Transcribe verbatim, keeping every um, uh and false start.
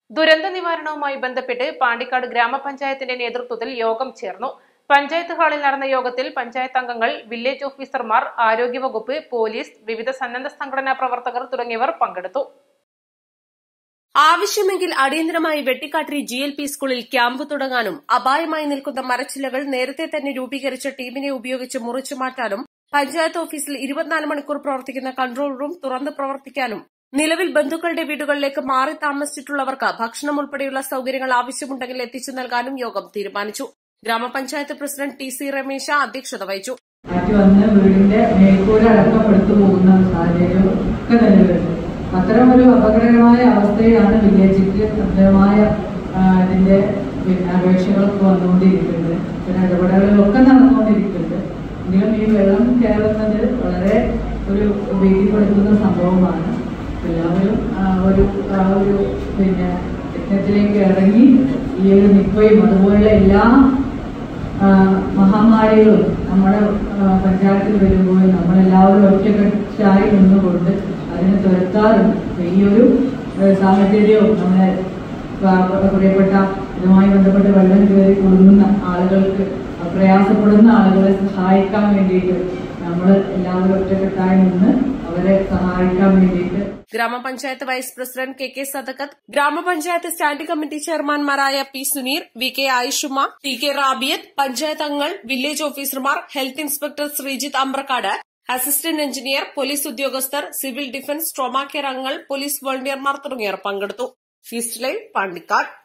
ദുരന്ത നിവാരണവുമായി ബന്ധപ്പെട്ട് പാണ്ടിക്കാട് ഗ്രാമപഞ്ചായത്തിന്റെ നേതൃത്വത്തിൽ യോഗം ചേർന്നു. പഞ്ചായത്ത് ഹാളിൽ നടന്ന യോഗത്തിൽ പഞ്ചായത്ത് അംഗങ്ങൾ, വില്ലേജ് ഓഫീസർമാർ, ആരോഗ്യവകുപ്പ്, പോലീസ്, വിവിധ സന്നദ്ധ സംഘടനാ പ്രവർത്തകർ തുടങ്ങിയവർ പങ്കെടുത്തു. ആവശ്യമെങ്കിൽ അടിയന്തരമായി വെട്ടിക്കാട്ടിരി ജി എൽ പി സ്കൂളിൽ ക്യാമ്പ് തുടങ്ങാനും അപായമായി നിൽക്കുന്ന മരച്ചില്ലകൾ നേരത്തെ തന്നെ രൂപീകരിച്ച ടീമിനെ ഉപയോഗിച്ച് മുറിച്ചു മാറ്റാനും പഞ്ചായത്ത് ഓഫീസിൽ ഇരുപത്തിനാല് മണിക്കൂർ പ്രവർത്തിക്കുന്ന കൺട്രോൾ റൂം തുറന്ന് പ്രവർത്തിക്കാനും നിലവിൽ ബന്ധുക്കളുടെ വീടുകളിലേക്ക് മാറി താമസിച്ചിട്ടുള്ളവർക്ക് ഭക്ഷണം ഉൾപ്പെടെയുള്ള സൌകര്യങ്ങൾ ആവശ്യമുണ്ടെങ്കിൽ എത്തിച്ചു നൽകാനും യോഗം തീരുമാനിച്ചു. ഗ്രാമപഞ്ചായത്ത് പ്രസിഡന്റ് ടി സി രമേശ അധ്യക്ഷത വഹിച്ചു. വീടിന്റെ മേൽക്കൂര അടക്കപ്പെടുത്തു പോകുന്ന സാഹചര്യം ഒക്കെ നിലവിലുണ്ട്. അത്തരമൊരു അപകടകരമായ അവസ്ഥയിലാണ് വില്ലേജിക്ക് അത്തരമായ ഇതിന്റെ പിന്നെ അപേക്ഷകളൊക്കെ വന്നുകൊണ്ടിരിക്കുന്നത്. പിന്നെ ഇടപെടലുകളൊക്കെ നടന്നുകൊണ്ടിരിക്കുന്നുണ്ട്. എങ്കിലും ഈ വെള്ളം കയറുന്നത് വളരെ ഒരു ഭീതിപ്പെടുത്തുന്ന സംഭവമാണ്. എല്ലാവരും ഒരു ഒരു പിന്നെ യജ്ഞത്തിലേക്ക് ഇറങ്ങി ഈ ഒരു നിപ്പയും അതുപോലുള്ള എല്ലാ മഹാമാരികളും നമ്മുടെ പഞ്ചായത്തിൽ വരുമ്പോൾ നമ്മളെല്ലാവരും ഒറ്റക്കെട്ടായി നിന്നുകൊണ്ട് അതിനെ തുരത്താറുണ്ട്. ഈ ഒരു സാഹചര്യവും നമ്മളെ പ്രിയപ്പെട്ട ഇതുമായി ബന്ധപ്പെട്ട് വെള്ളം കയറി കുടുങ്ങുന്ന ആളുകൾക്ക്, പ്രയാസപ്പെടുന്ന ആളുകളെ സഹായിക്കാൻ വേണ്ടിയിട്ട് നമ്മൾ എല്ലാവരും ഒറ്റക്കെട്ടായി നിന്ന് അവരെ സഹായിക്കാൻ വേണ്ടിയിട്ട് ഗ്രാമപഞ്ചായത്ത് vice president K K Sadakkath, ഗ്രാമപഞ്ചായത്ത് സ്റ്റാൻഡിംഗ് കമ്മിറ്റി ചെയർമാൻമാരായ P Suneer, V K Ayishuma, T K Rabiyath, panchayat അംഗങ്ങൾ, വില്ലേജ് ഓഫീസർമാർ, health inspector Sreejith Ambrakkad, assistant engineer, police ഉദ്യോഗസ്ഥർ, സിവിൽ ഡിഫൻസ്, ട്രോമാ കെയർ അംഗങ്ങൾ, പോലീസ് വോളണ്ടിയർമാർ തുടങ്ങിയവർ പങ്കെടുത്തു. First line Pandikkad.